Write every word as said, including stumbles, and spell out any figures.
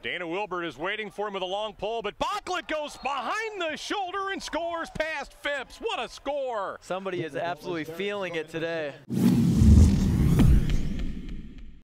Dana Wilbert is waiting for him with a long pull, but Bocklet goes behind the shoulder and scores past Phipps. What a score! Somebody is absolutely feeling it today.